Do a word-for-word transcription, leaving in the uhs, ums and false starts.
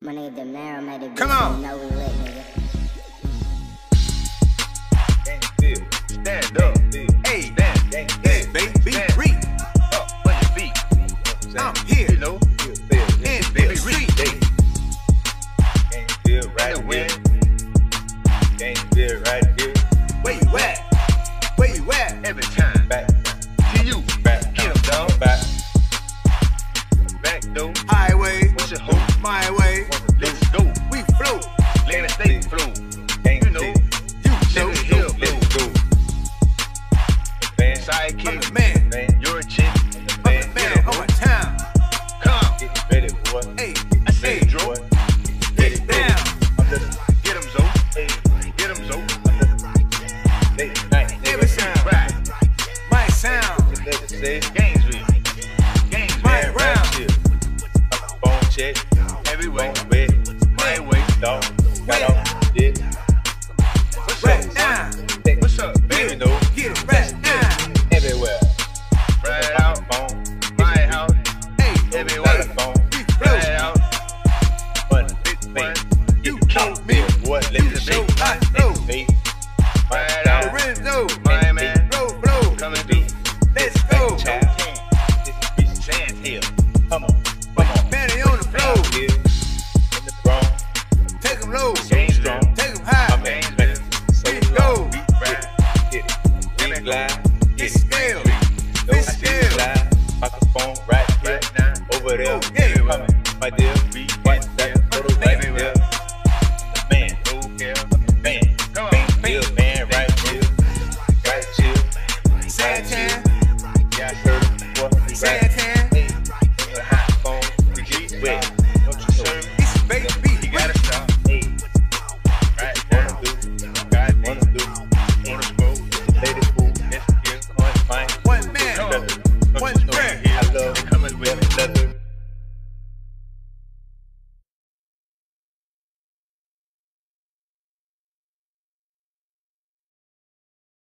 My nigga the narrow made it. Come on. Know we lit, nigga. Stand up. Hey, stand, stand, stand. Baby Reece. Up on your feet. I'm here. You know, in Baby Reece. Can't feel right here. Can't feel right here. Where you at? Where you at? Every time. Back to you. Back. Get 'em, dog. Back. Back door. Highway. What's your hope? My way. Let's go. We flow. Let it stay flow. You know. You know. Let's go. Let's go. Man, I'm sidekick. the man. Man, You're a chick. Man, I'm the man on my town. Come. get ready, boy. Hey, I hey, say, boy. get it down. Under the Get 'em, Zo. hey, Get 'em, Zo. under the late night. Every sound. Right. My sound. Let it say, Gainesville. Gainesville. man, My right round. here. Phone check. Every way. Phone wet. My way. Dog. Got off. Did.